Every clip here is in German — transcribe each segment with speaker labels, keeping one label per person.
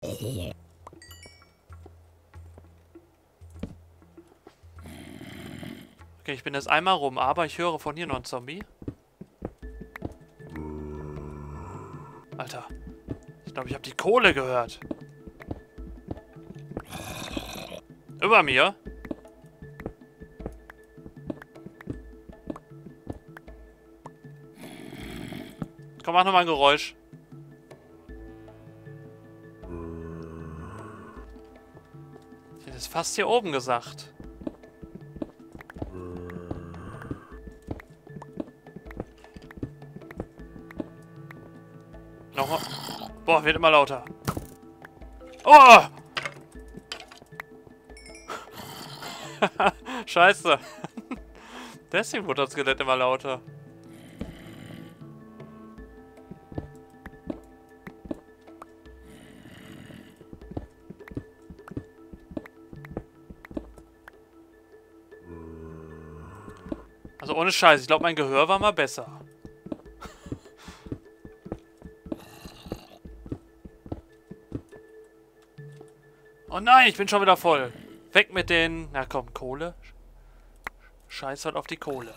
Speaker 1: Okay, ich bin jetzt einmal rum, aber ich höre von hier noch einen Zombie. Alter. Ich glaube, ich habe die Kohle gehört. Über mir. Komm, mach nochmal ein Geräusch. Ich hätte es fast hier oben gesagt. Nochmal. Boah, wird immer lauter. Oh! Scheiße. Deswegen wurde das Skelett immer lauter. Also ohne Scheiß, ich glaube, mein Gehör war mal besser. Oh nein, ich bin schon wieder voll. Weg mit den... Na komm, Kohle. Scheiß halt auf die Kohle.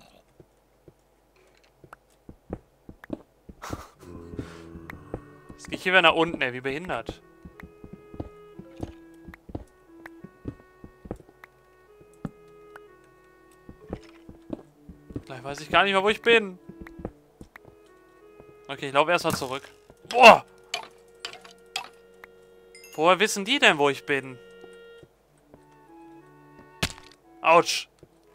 Speaker 1: Jetzt gehe ich hier wieder nach unten, ey, wie behindert. Gleich weiß ich gar nicht mehr, wo ich bin. Okay, ich laufe erstmal zurück. Boah! Woher wissen die denn, wo ich bin? Autsch!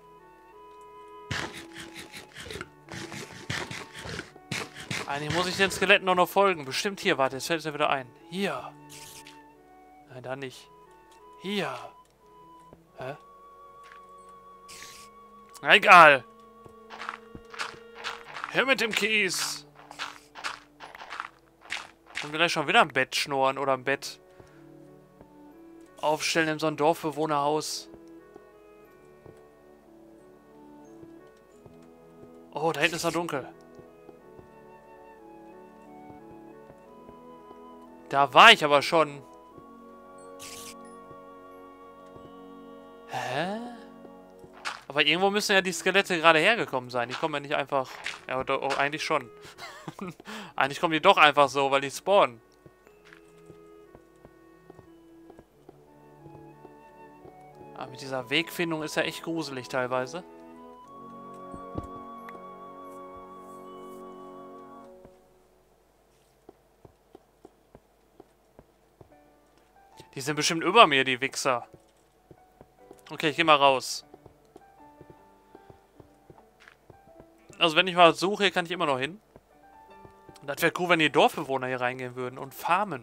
Speaker 1: Eigentlich muss ich den Skeletten noch folgen. Bestimmt hier. Warte, jetzt fällt es ja wieder ein. Hier. Nein, da nicht. Hier. Hä? Na, egal. Her mit dem Kies. Und gleich schon wieder am Bett schnurren oder am Bett aufstellen in so ein Dorfbewohnerhaus. Oh, da hinten ist noch dunkel. Da war ich aber schon. Hä? Aber irgendwo müssen ja die Skelette gerade hergekommen sein. Die kommen ja nicht einfach... Ja, doch, oh, eigentlich schon. Eigentlich kommen die doch einfach so, weil die spawnen. Aber mit dieser Wegfindung ist ja echt gruselig teilweise. Die sind bestimmt über mir, die Wichser. Okay, ich gehe mal raus. Also wenn ich mal suche, hier kann ich immer noch hin. Und das wäre cool, wenn die Dorfbewohner hier reingehen würden und farmen.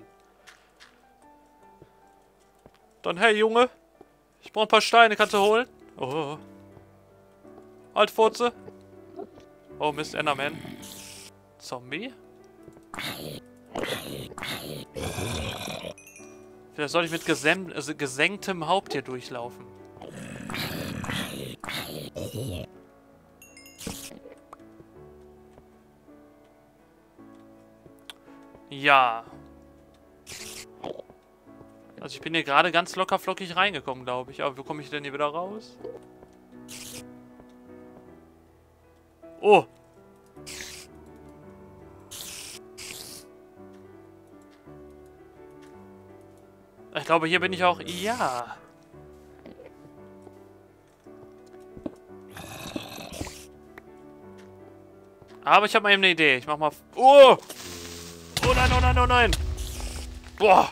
Speaker 1: Dann, hey Junge, ich brauche ein paar Steine, kannst du holen? Oh. Halt, Furze. Oh Mist, Enderman. Zombie? Vielleicht soll ich mit gesenktem Haupt hier durchlaufen. Ja. Also ich bin hier gerade ganz locker flockig reingekommen, glaube ich. Aber wie komme ich denn hier wieder raus? Oh! Ich glaube, hier bin ich auch... Ja. Aber ich habe mal eben eine Idee. Ich mach mal... Oh! Oh nein, oh nein, oh nein! Boah!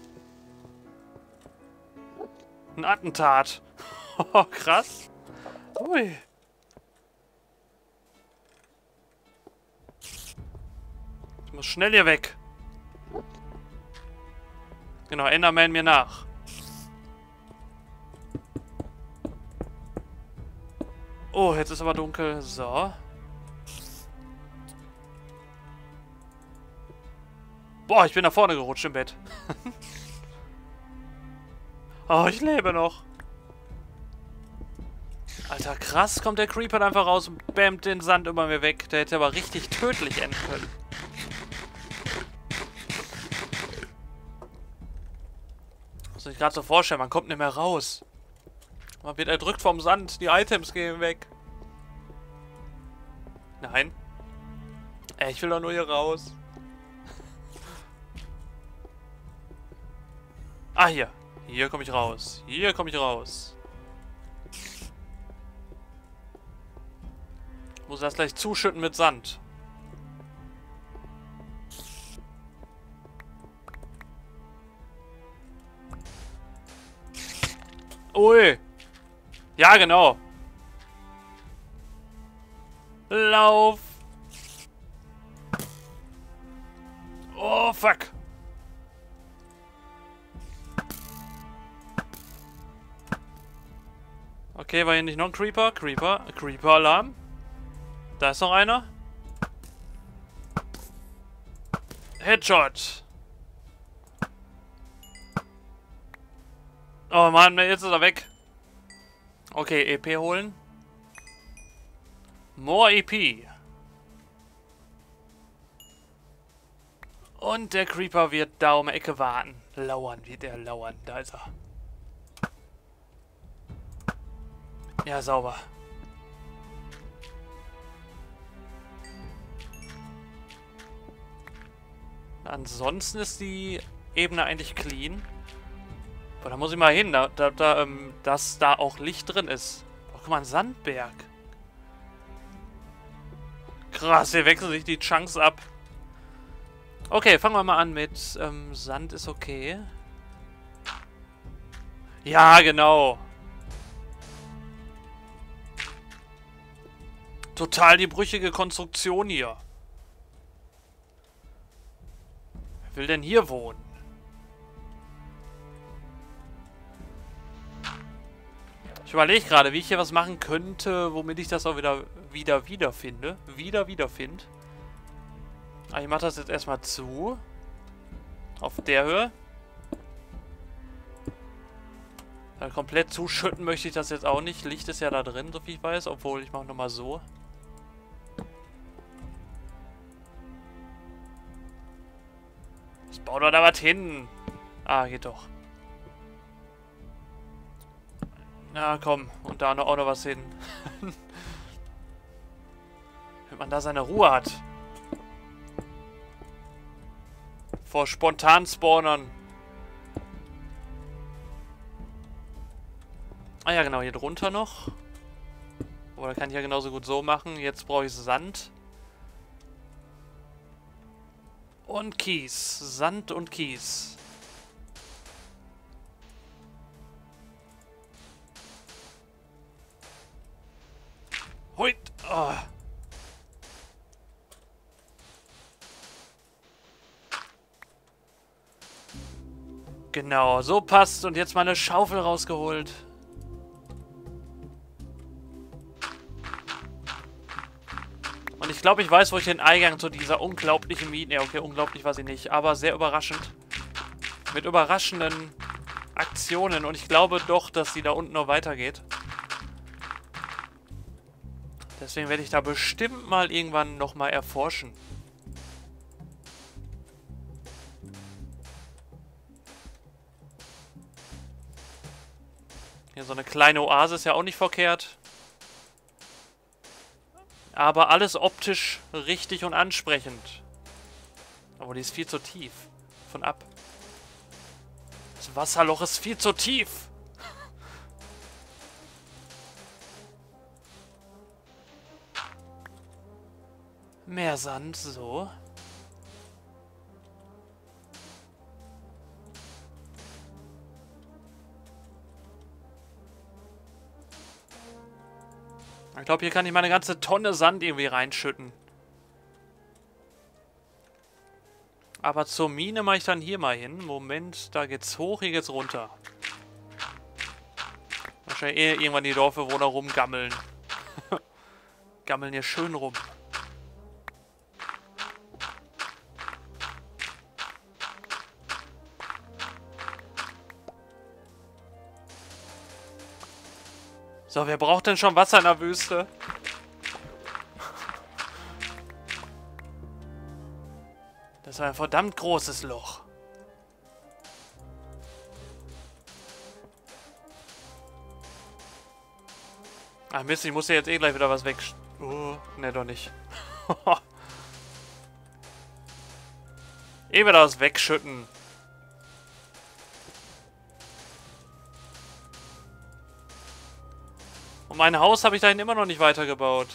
Speaker 1: Ein Attentat. Oh, krass. Ui. Ich muss schnell hier weg. Genau, Enderman mir nach. Oh, jetzt ist aber dunkel. So. Boah, ich bin nach vorne gerutscht im Bett. Oh, ich lebe noch. Alter, krass, kommt der Creeper einfach raus und bämmt den Sand über mir weg. Der hätte aber richtig tödlich enden können. Muss ich gerade so vorstellen, man kommt nicht mehr raus. Man wird erdrückt vom Sand, die Items gehen weg. Nein. Ey, ich will doch nur hier raus. Ah, hier. Hier komme ich raus. Hier komme ich raus. Muss das gleich zuschütten mit Sand. Ui. Ja, genau. Lauf. Oh, fuck. Okay, war hier nicht noch ein Creeper? Creeper-Alarm. Da ist noch einer. Headshot. Oh Mann, jetzt ist er weg. Okay, EP holen. More EP. Und der Creeper wird da um die Ecke warten. Lauern wird er lauern. Da ist er. Ja, sauber. Ansonsten ist die Ebene eigentlich clean. Aber da muss ich mal hin, dass da auch Licht drin ist. Oh, guck mal, ein Sandberg. Krass, hier wechseln sich die Chunks ab. Okay, fangen wir mal an mit Sand ist okay. Ja, genau. Total die brüchige Konstruktion hier. Wer will denn hier wohnen? Ich überlege gerade, wie ich hier was machen könnte, womit ich das auch wiederfinde. Wiederfinde. Aber ich mache das jetzt erstmal zu. Auf der Höhe. Weil komplett zuschütten möchte ich das jetzt auch nicht. Licht ist ja da drin, so viel ich weiß. Obwohl, ich mache nochmal so. Ich baue doch da was hin. Ah, geht doch. Na komm, und da auch noch was hin. Wenn man da seine Ruhe hat. Vor spontan Spawnern. Ah ja, genau, hier drunter noch. Oder kann ich ja genauso gut so machen. Jetzt brauche ich Sand. Und Kies. Sand und Kies. Huit. Oh. Genau, so passt. Und jetzt mal eine Schaufel rausgeholt. Und ich glaube, ich weiß, wo ich den Eingang zu dieser unglaublichen Mine... Ja, okay, unglaublich weiß ich nicht, aber sehr überraschend. Mit überraschenden Aktionen. Und ich glaube doch, dass die da unten noch weitergeht. Deswegen werde ich da bestimmt mal irgendwann nochmal erforschen. Hier so eine kleine Oase ist ja auch nicht verkehrt. Aber alles optisch richtig und ansprechend. Aber die ist viel zu tief. Von ab. Das Wasserloch ist viel zu tief. Mehr Sand, so. Ich glaube, hier kann ich mal eine ganze Tonne Sand irgendwie reinschütten. Aber zur Mine mache ich dann hier mal hin. Moment, da geht's hoch, hier geht's runter. Wahrscheinlich irgendwann die Dorfbewohner rumgammeln. Gammeln hier schön rum. So, wer braucht denn schon Wasser in der Wüste? Das war ein verdammt großes Loch. Ach Mist, ich muss ja jetzt eh gleich wieder was weg... ne, doch nicht. Eh wieder was wegschütten. Und mein Haus habe ich dahin immer noch nicht weitergebaut.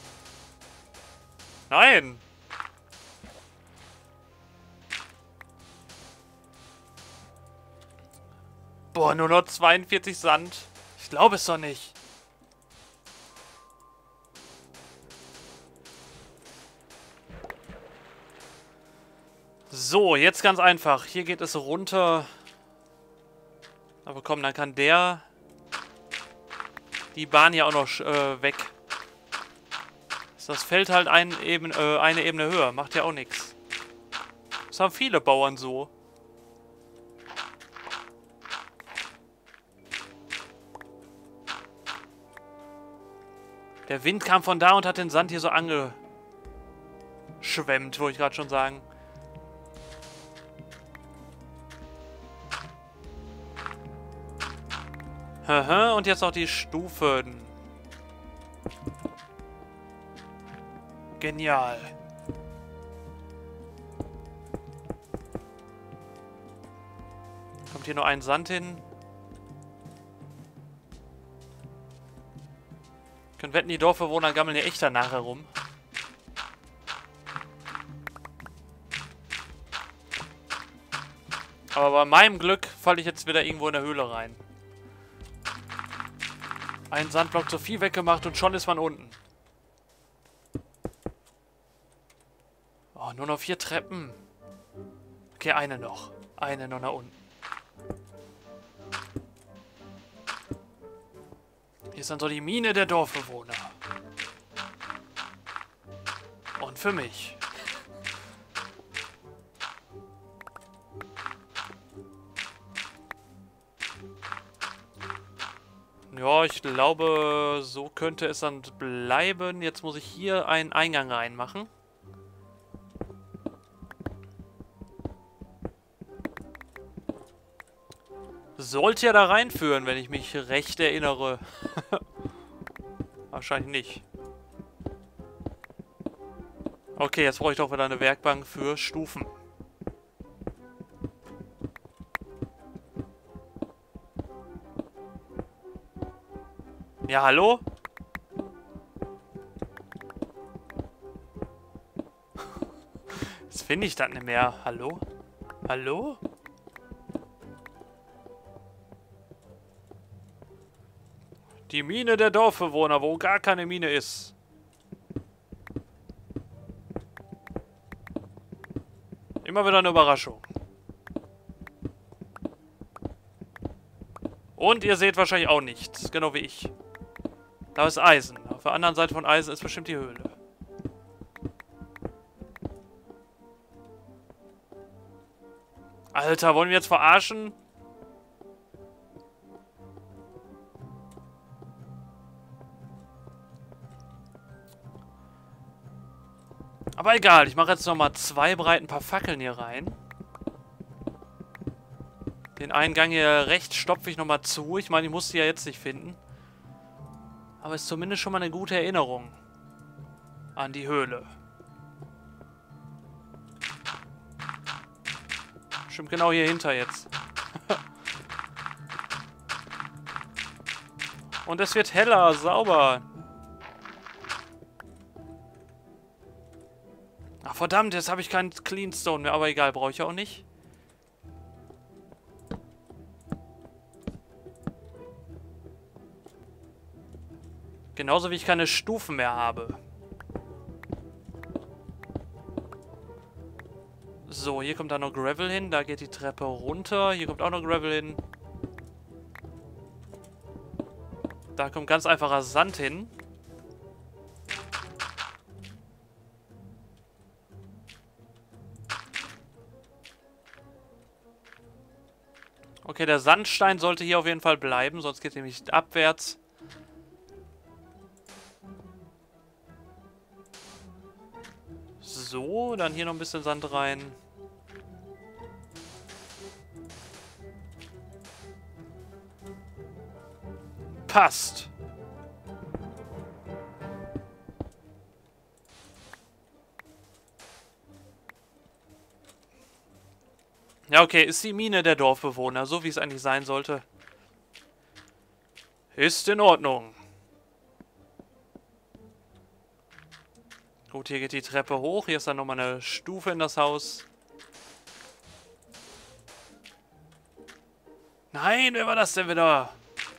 Speaker 1: Nein! Boah, nur noch 42 Sand. Ich glaube es doch nicht. So, jetzt ganz einfach. Hier geht es runter. Aber komm, dann kann der... die Bahn ja auch noch weg. Das fällt halt eine Ebene höher. Macht ja auch nichts. Das haben viele Bauern so. Der Wind kam von da und hat den Sand hier so angeschwemmt, wollte ich gerade schon sagen. Und jetzt noch die Stufen. Genial. Kommt hier nur ein Sand hin? Ich könnte wetten, die Dorfbewohner gammeln hier echt danach herum. Aber bei meinem Glück falle ich jetzt wieder irgendwo in der Höhle rein. Ein Sandblock zu viel weggemacht und schon ist man unten. Oh, nur noch 4 Treppen. Okay, eine noch. Eine noch nach unten. Hier ist dann so die Mine der Dorfbewohner. Und für mich. Ja, ich glaube, so könnte es dann bleiben. Jetzt muss ich hier einen Eingang reinmachen. Sollte ja da reinführen, wenn ich mich recht erinnere. Wahrscheinlich nicht. Okay, jetzt brauche ich doch wieder eine Werkbank für Stufen. Ja, hallo? Jetzt finde ich das nicht mehr. Hallo? Hallo? Die Mine der Dorfbewohner, wo gar keine Mine ist. Immer wieder eine Überraschung. Und ihr seht wahrscheinlich auch nichts, genau wie ich. Da ist Eisen. Auf der anderen Seite von Eisen ist bestimmt die Höhle. Alter, wollen wir jetzt verarschen? Aber egal, ich mache jetzt nochmal 2 breit ein paar Fackeln hier rein. Den Eingang hier rechts stopfe ich nochmal zu. Ich meine, ich muss die ja jetzt nicht finden. Aber ist zumindest schon mal eine gute Erinnerung an die Höhle. Stimmt genau hier hinter jetzt. Und es wird heller, sauber. Ach verdammt, jetzt habe ich keinen Cleanstone mehr. Aber egal, brauche ich ja auch nicht. Genauso wie ich keine Stufen mehr habe. So, hier kommt dann noch Gravel hin. Da geht die Treppe runter. Hier kommt auch noch Gravel hin. Da kommt ganz einfacher Sand hin. Okay, der Sandstein sollte hier auf jeden Fall bleiben, sonst geht er nämlich abwärts. So, dann hier noch ein bisschen Sand rein. Passt. Ja, okay, ist die Mine der Dorfbewohner, so wie es eigentlich sein sollte. Ist in Ordnung. Gut, hier geht die Treppe hoch. Hier ist dann nochmal eine Stufe in das Haus. Nein, wer war das denn wieder?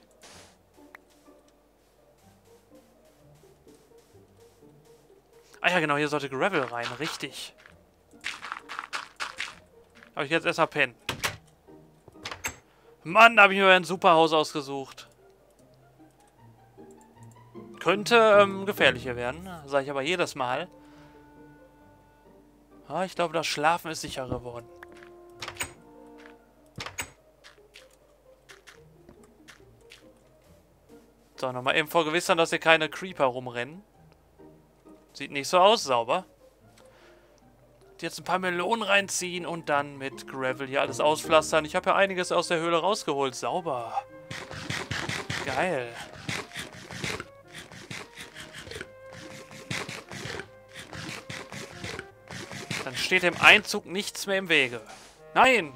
Speaker 1: Ah ja, genau, hier sollte Gravel rein. Richtig. Habe ich jetzt erstmal pennen. Mann, habe ich mir ein super Haus ausgesucht. Könnte gefährlicher werden, sage ich aber jedes Mal. Ah, ich glaube, das Schlafen ist sicherer geworden. So, nochmal eben vergewissern, dass hier keine Creeper rumrennen. Sieht nicht so aus, sauber. Jetzt ein paar Melonen reinziehen und dann mit Gravel hier alles auspflastern. Ich habe ja einiges aus der Höhle rausgeholt. Sauber. Geil. Dann steht dem Einzug nichts mehr im Wege. Nein!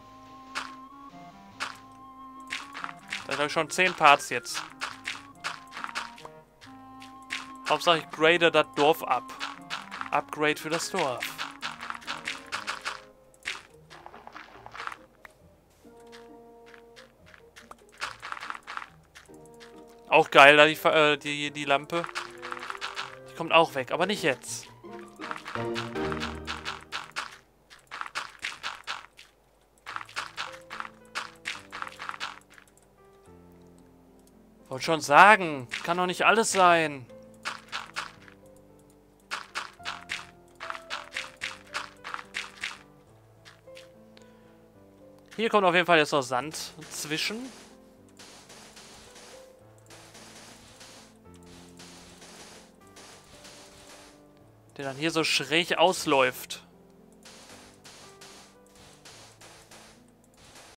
Speaker 1: Da habe ich schon 10 Parts jetzt. Hauptsache ich grade das Dorf ab. Upgrade für das Dorf. Auch geil, da die Lampe. Die kommt auch weg, aber nicht jetzt. Wollte schon sagen, kann doch nicht alles sein. Hier kommt auf jeden Fall jetzt noch Sand zwischen. Der dann hier so schräg ausläuft.